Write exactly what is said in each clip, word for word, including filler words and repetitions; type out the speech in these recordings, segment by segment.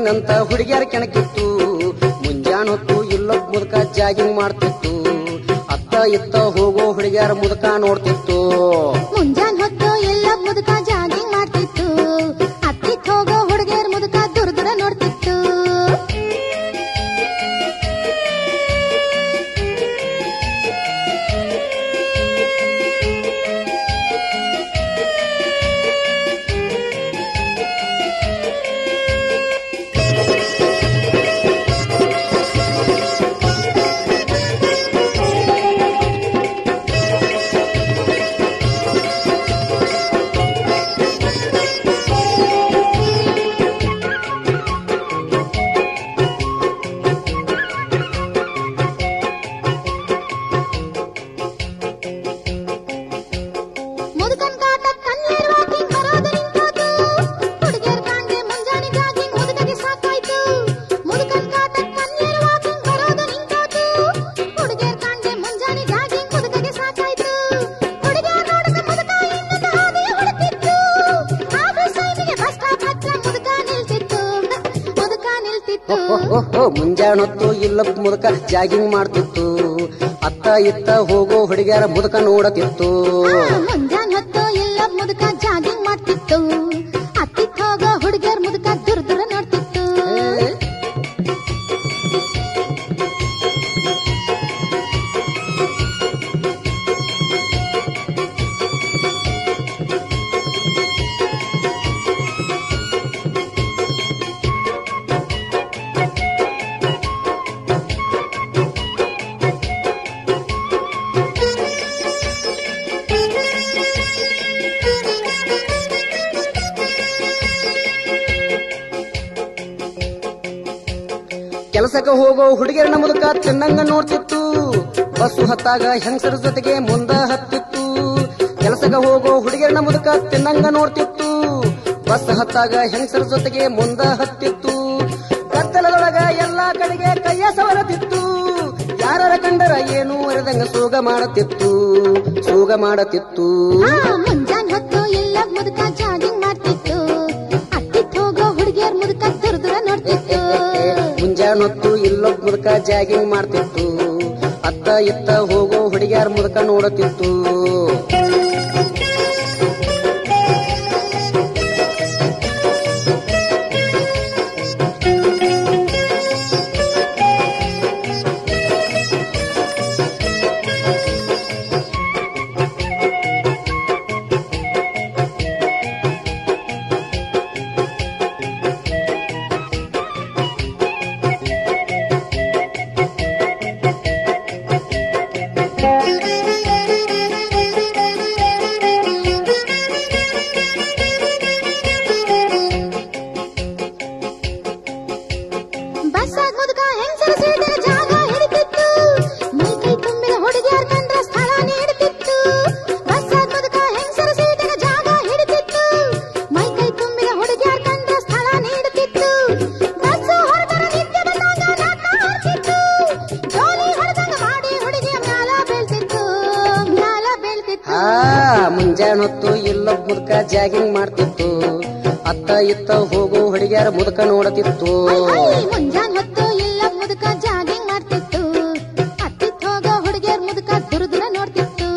ಬರ್ತೀನಂತ ಹುಡುಗಿಯರ ಕೆಣಕಿತ್ತು. ಮುಂಜಾನ ಹೊತ್ತು ಇಲ್ಲೊಬ್ಬ ಮುದುಕ ಜಾಗಿಂಗ್ ಮಾಡ್ತಿತ್ತು. ಅತ್ತ ಇತ್ತ ಹೋಗೋ ಹುಡುಗಿಯರ ಮುದುಕ ನೋಡ್ತಿತ್ತು. ಮುಂಜಾನ ಹೊತ್ತು ಎಲ್ಲ ಮುದುಕ ಜಾಗಿಂಗ್ ಮಾಡ್ತಿತ್ತು. ಅತ್ತಿತ್ ಹೋಗೋ ಹುಡುಗಿಯರ ಮುದುಕ ದೂರ ದೂರ ನೋಡ್ತಿತ್ತು. ಮುಂಜಾನ ಹೊತ್ತು ಇಲ್ಲೊಬ್ಬ ಮುದುಕ ಜಾಗಿಂಗ್ ಮಾಡ್ತಿತ್ತು. ಅತ್ತ ಇತ್ತ ಹೋಗೋ ಹುಡುಗಿಯರ ಮುದುಕ ನೋಡತಿತ್ತು. ಮುಂಜಾನ ಹೊತ್ತು ಎಲ್ಲ ಮುದುಕ ಜಾಗಿಂಗ್ ಮಾಡ್ತಿತ್ತು. ಅತ್ತಿತ್ ಹೋಗೋ ಹುಡುಗಿಯರ ಮುದುಕ ದೂರ ದೂರ ನೋಡ್ತಿತ್ತು. ಕೆಲಸಕ್ಕೆ ಹೋಗೋ ಹುಡುಗಿಯರನ್ನ ಮುದುಕ ತಿನ್ನಂಗ ನೋಡ್ತಿತ್ತು. ಬಸ್ಸು ಹತ್ತಾಗ ಹೆಂಗಸರ ಜೊತೆಗೆ ಮುಂದ ಹತ್ತಿತ್ತು. ಕೆಲಸಕ್ಕೆ ಹೋಗೋ ಹುಡುಗಿಯರನ್ನ ಮುದುಕ ತಿನ್ನಂಗ ನೋಡ್ತಿತ್ತು. ಬಸ್ ಹತ್ತಾಗ ಹೆಂಗಸರ ಜೊತೆಗೆ ಮುಂದ ಹತ್ತಿತ್ತು. ಕತ್ತಲದೊಳಗ ಎಲ್ಲಾ ಕಡೆಗೆ ಕೈಯ ಸವರತಿತ್ತು. ಯಾರ ಕಂಡರ ಏನು ಅರಿದಂಗ ಸೋಗ ಮಾಡತಿತ್ತು ಸೋಗ ಮಾಡತಿತ್ತು. ಮುಂಜಾನ ಹೊತ್ತು ಎಲ್ಲ ಮುದುಕ ಜಾಗಿಂಗ್ ಮಾಡ್ತಿತ್ತು. ಅತ್ತಿತ್ ಹೋಗೋ ಹುಡುಗಿಯರ ಮುದುಕ ದೂರ ದೂರ ನೋಡ್ತಿತ್ತು. ಮುಂಜಾನ ಹೊತ್ತು ಇಲ್ಲೊಬ್ಬ ಮುದುಕ ಜಾಗಿಂಗ್ ಮಾಡ್ತಿತ್ತು. ಅತ್ತ ಇತ್ತ ಹೋಗೋ ಹುಡುಗಿಯರ ಮುದುಕ ನೋಡುತ್ತಿತ್ತು. ಮುಂಜಾನ ಹೊತ್ತು ಇಲ್ಲೊಬ್ಬ ಮುದುಕ ಜಾಗಿಂಗ್ ಮಾಡ್ತಿತ್ತು. ಅತ್ತ ಇತ್ತ ಹೋಗೋ ಹುಡುಗಿಯರ ಮುದುಕ ನೋಡತಿತ್ತು. ಮುಂಜಾನ ಹೊತ್ತು ಇಲ್ಲೊಬ್ಬ ಮುದುಕ ಜಾಗಿಂಗ್ ಮಾಡ್ತಿತ್ತು. ಅತ್ತಿತ್ ಹೋಗೋ ಹುಡುಗಿಯರ ಮುದುಕ ದೂರ ದೂರ ನೋಡ್ತಿತ್ತು.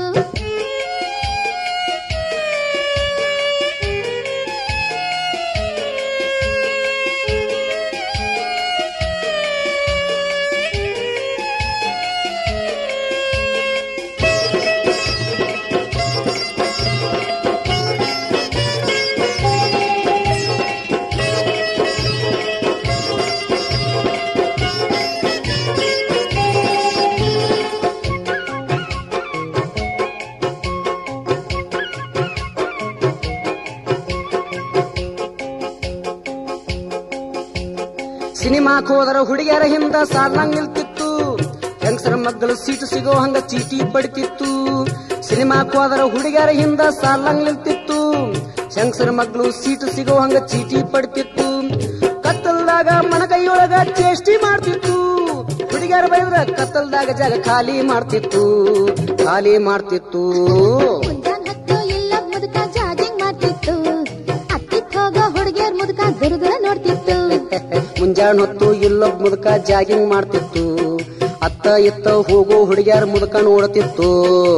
ಸಿನಿಮಾಕ್ ಹೋದರ ಹುಡುಗಿಯರ ಹಿಂದ ಸಾರ್ನಂಗ್ ನಿಲ್ತಿತ್ತು. ಹೆಂಗಸರ ಮಗ್ಗಲು ಸೀಟು ಸಿಗೋ ಹಂಗ ಚೀಟಿ ಪಡಿತಿತ್ತು. ಸಿನಿಮಾಕ್ ಹೋದರ ಹುಡುಗಿಯರ ಹಿಂದ ಸಾರ್ನಂಗ್ ನಿಲ್ತಿತ್ತು. ಹೆಂಗಸರ ಮಗ್ಗಲು ಸೀಟು ಸಿಗೋ ಹಂಗ ಚೀಟಿ ಪಡಿತಿತ್ತು. ಕತ್ತಲ್ದಾಗ ಮನಕೈಯೊಳಗ ಚೇಷ್ಟಿ ಮಾಡ್ತಿತ್ತು. ಹುಡುಗಿಯರ ಬೈದ್ರ ಕತ್ತಲ್ದಾಗ ಜಾಗ ಖಾಲಿ ಮಾಡ್ತಿತ್ತು ಖಾಲಿ ಮಾಡ್ತಿತ್ತು. ಮುಂಜಾನ ಹೊತ್ತು ಎಲ್ಲ ಮುದುಕ ಜಾಗಿಂಗ್ ಮಾಡ್ತಿತ್ತು. ಅತ್ತಿತ್ ಹೋಗೋ ಹುಡುಗಿಯರ ಮುದುಕ ದೂರ ದೂರ ನೋಡ್ತಿತ್ತು. ಮುಂಜಾನ್ ಹೊತ್ತು ಇಲ್ಲೊಬ್ ಮುದುಕ ಜಾಗಿಂಗ್ ಮಾಡ್ತಿತ್ತು. ಅತ್ತ ಇತ್ತ ಹೋಗೋ ಹುಡುಗ್ಯಾರ ಮುದುಕ ನೋಡ್ತಿತ್ತು.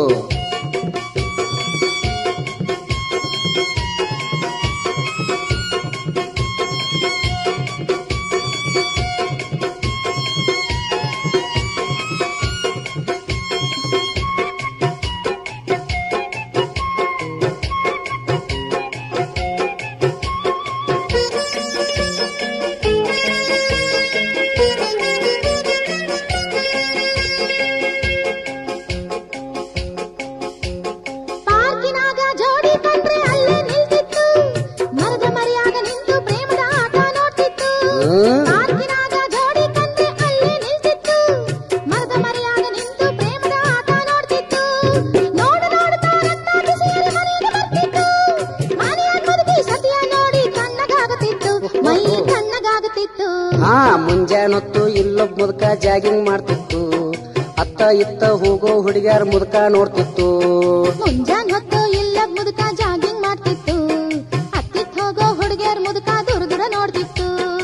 ಹಾ ಮುಂಜಾನ್ ಹೊತ್ತು ಇಲ್ಲೊಬ್ ಮುದುಕ ಜಾಗಿಂಗ್ ಮಾಡ್ತಿತ್ತು. ಅತ್ತ ಇತ್ತ ಹೋಗೋ ಹುಡುಗ್ಯಾರ ಮುದುಕ ನೋಡ್ತಿತ್ತು. ಮುಂಜಾನ್ ಹೊತ್ತು ಇಲ್ಲೊಬ್ ಮುದುಕ ಜಾಗಿಂಗ್ ಮಾಡ್ತಿತ್ತು. ಅತ್ತಿತ್ ಹೋಗೋ ಹುಡುಗ್ಯಾರ ಮುದುಕ ದೂರ ದೂರ ನೋಡ್ತಿತ್ತು.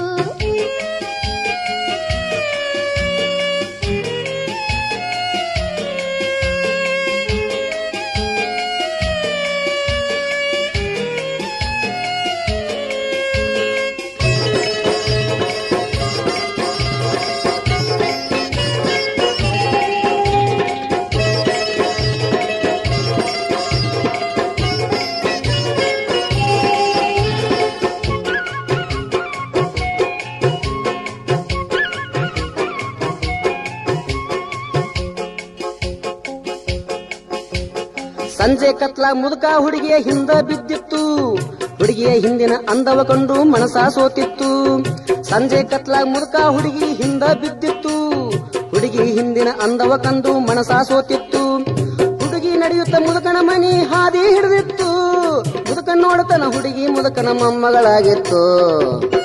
ಸಂಜೆ ಕತ್ಲ ಮುದುಕ ಹುಡುಗಿಯ ಹಿಂದ ಬಿದ್ದಿತ್ತು. ಹುಡುಗಿಯ ಹಿಂದಿನ ಅಂದವ ಕಂಡು ಮನಸ ಸೋತಿತ್ತು. ಸಂಜೆ ಕತ್ಲ ಮುದುಕ ಹುಡುಗಿ ಹಿಂದ ಬಿದ್ದಿತ್ತು. ಹುಡುಗಿ ಹಿಂದಿನ ಅಂದವ ಕಂಡು ಮನಸ ಸೋತಿತ್ತು. ಹುಡುಗಿ ನಡೆಯುತ್ತ ಮುದುಕನ ಮನಿ ಹಾದಿ ಹಿಡಿದಿತ್ತು. ಮುದುಕ ನೋಡತನ ಹುಡುಗಿ ಮುದುಕನ ಮೊಮ್ಮಗಳಾಗಿತ್ತು.